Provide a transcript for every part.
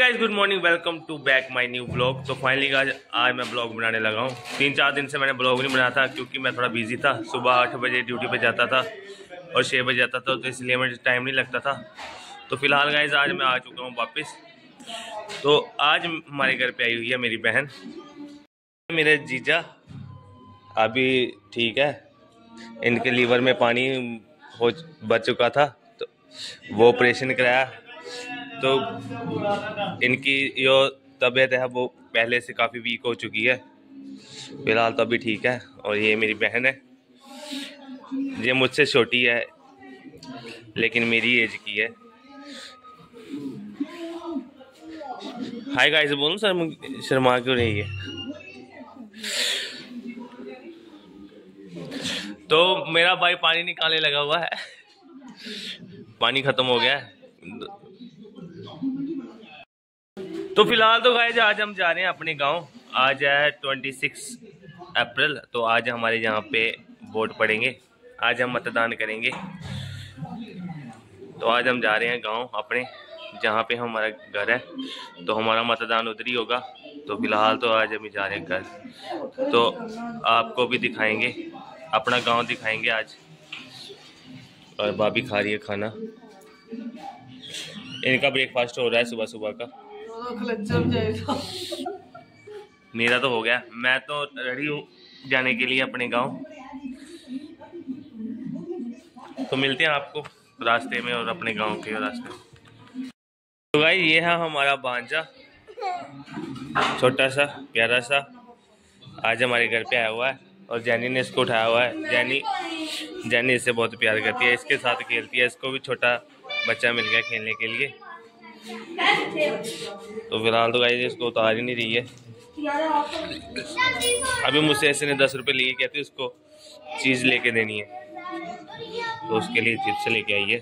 Guys, good morning, welcome to back my new blog. तो finally आज मैं blog बनाने लगा हूँ। 3-4 दिन से मैंने ब्लॉग नहीं बनाया था क्योंकि मैं थोड़ा बिजी था। सुबह 8 बजे ड्यूटी पे जाता था और 6 बजे जाता था, तो इसलिए मुझे टाइम नहीं लगता था। तो फिलहाल गाइस आज मैं आ चुका हूँ वापस। तो आज हमारे घर पे आई हुई है मेरी बहन। मेरे जीजा अभी ठीक है, इनके लीवर में पानी हो बच चुका था, तो वो ऑपरेशन कराया। तो इनकी जो तबीयत है वो पहले से काफ़ी वीक हो चुकी है। फिलहाल तो अभी ठीक है। और ये मेरी बहन है, ये मुझसे छोटी है लेकिन मेरी एज की है। हाय गाइस बोलूं सर, शर्मा क्यों रही है? तो मेरा भाई पानी निकालने लगा हुआ है, पानी खत्म हो गया है। तो फिलहाल तो गाइस आज हम जा रहे हैं अपने गांव। आज है 26 अप्रैल। तो आज हमारे यहाँ पे वोट पड़ेंगे, आज हम मतदान करेंगे। तो आज हम जा रहे हैं गांव अपने, जहाँ पे हमारा घर है। तो हमारा मतदान उधर ही होगा। तो फिलहाल तो आज हम जा रहे हैं घर। तो आपको भी दिखाएंगे, अपना गांव दिखाएंगे आज। और भाभी खा रही है खाना, इनका ब्रेकफास्ट हो रहा है सुबह सुबह का। मेरा तो हो गया, मैं तो रेडी हूँ जाने के लिए अपने गांव। तो मिलते हैं आपको रास्ते में और अपने गांव के रास्ते में। तो भाई ये है हमारा भांजा, छोटा सा प्यारा सा, आज हमारे घर पे आया हुआ है। और जैनी ने इसको उठाया हुआ है। जैनी इससे बहुत प्यार करती है, इसके साथ खेलती है। इसको भी छोटा बच्चा मिल गया खेलने के लिए। तो फिलहाल तो गाइस इसको उतार ही नहीं रही है। अभी मुझसे ऐसे ने 10 रुपए लिए, कहती उसको चीज लेके देनी है, तो उसके लिए चिप्स लेके आई है।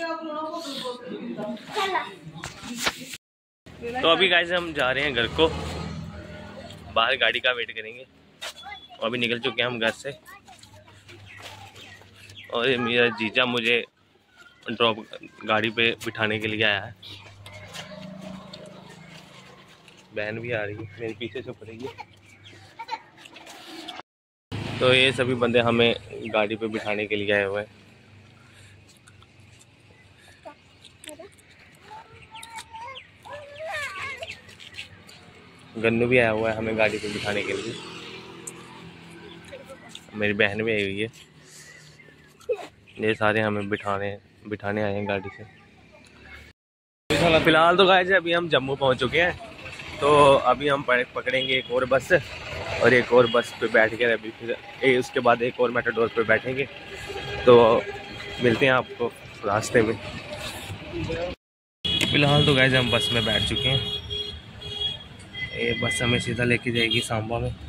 तो अभी गाइस हम जा रहे हैं घर को, बाहर गाड़ी का वेट करेंगे। और अभी निकल चुके हैं हम घर से। और मेरा जीजा मुझे ड्रॉप गाड़ी पे बिठाने के लिए आया है। बहन भी आ रही है, मेरे पीछे से पड़ेगी। तो ये सभी बंदे हमें गाड़ी पे बिठाने के लिए आए हुए हैं। गन्नू भी आया हुआ है हमें गाड़ी पे बिठाने के लिए। मेरी बहन भी आई हुई है। ये सारे हमें बिठाने आए हैं गाड़ी से। फिलहाल तो गाइस अभी हम जम्मू पहुंच चुके हैं। तो अभी हम पकड़ेंगे एक और बस, और एक और बस पे बैठ कर अभी फिर उसके बाद एक और मेट्रोडोर पे बैठेंगे। तो मिलते हैं आपको रास्ते में। फिलहाल तो गाइस हम बस में बैठ चुके हैं। ये बस हमें सीधा लेके जाएगी सांबा में।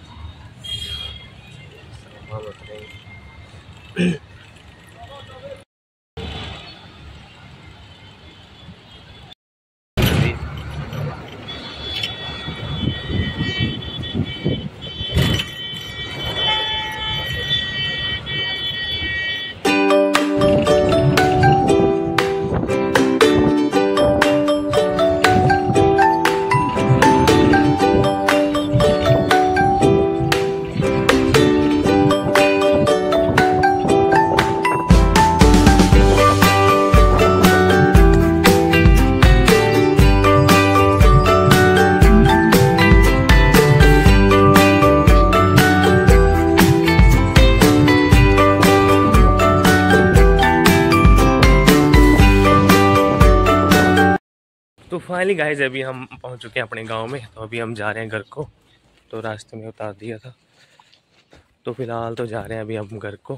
तो फाइनली गाइस अभी हम पहुंच चुके हैं अपने गांव में। तो अभी हम जा रहे हैं घर को। तो रास्ते में उतार दिया था। तो फिलहाल तो जा रहे हैं अभी हम घर को।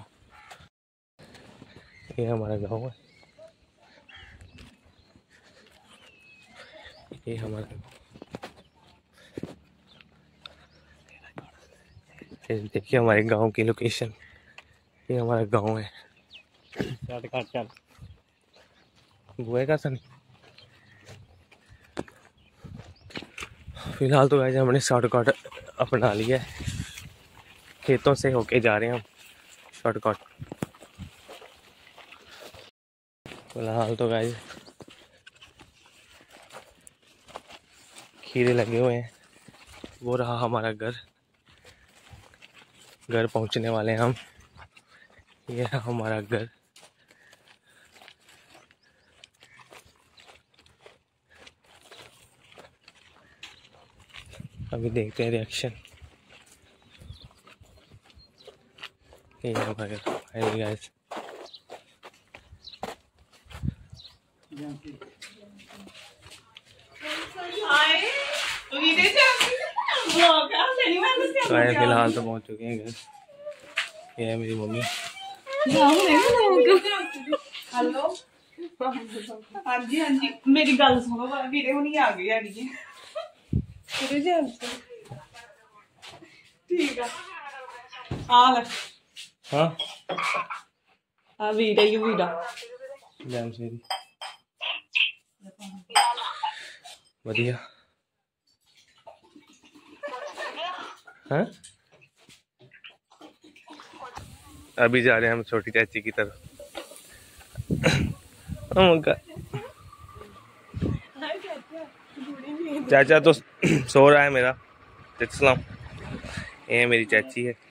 ये हमारा गांव है, ये हमारा, देखिए हमारे गांव की लोकेशन। ये हमारा गांव है। चल बुए का सन। फिलहाल तो गाइस हमने शॉर्टकट अपना लिया है, खेतों से होके जा रहे हैं हम शॉर्टकट। फिलहाल तो गाइस खीरे लगे हुए हैं। वो रहा हमारा घर पहुंचने वाले हैं हम। ये है हमारा घर। अभी देखते हैं रिएक्शन। ये है हमारा घर। हाय गाइस, फिलहाल तो पहुंच चुके हैं घर। ये है मेरी मम्मी। हेलो, हाँ जी हाँ जी, मेरी गल सुनो, वीरे हुणी आ गई अड़िए। ठीक है, आ ले। हाँ आ वीरे ही वीरा बढ़िया। हाँ अभी जा रहे हैं हम छोटी चाची की तरफ। चाचा तो सो रहा है मेरा। सलाम। ये मेरी चाची है।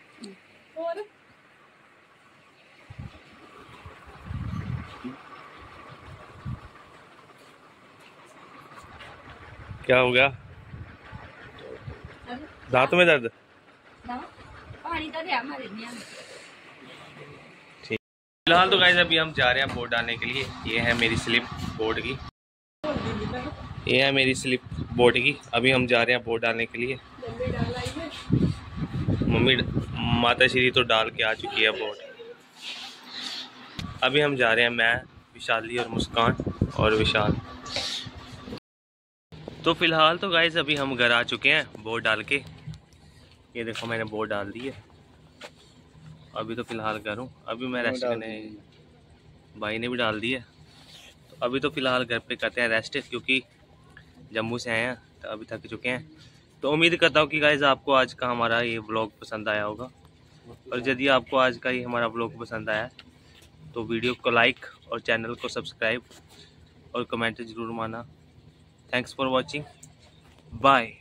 क्या हो गया? दांत में दर्द? फिलहाल तो गाइस अभी हम जा रहे हैं बोर्ड डालने के लिए। ये है मेरी स्लिप बोर्ड की। ये है मेरी स्लिप बोर्ड की। अभी हम जा रहे हैं बोर्ड डालने के लिए। मम्मी माता श्री तो डाल के आ चुकी है बोर्ड। अभी हम जा रहे हैं, मैं, विशाली और मुस्कान और विशाल। तो फिलहाल तो गाइस अभी हम घर आ चुके हैं बोर्ड डाल के। ये देखो मैंने बोर्ड डाल दी है। अभी तो फिलहाल घर हूँ। अभी मैं रेस्ट करने, भाई ने भी डाल दी है। तो अभी तो फिलहाल घर पे करते हैं रेस्ट, क्योंकि जम्मू से आए हैं तो अभी थक चुके हैं। तो उम्मीद करता हूँ कि गाइस आपको आज का हमारा ये व्लॉग पसंद आया होगा। और यदि आपको आज का ये हमारा व्लॉग पसंद आया तो वीडियो को लाइक और चैनल को सब्सक्राइब और कमेंट ज़रूर माना। Thanks for watching. बाय।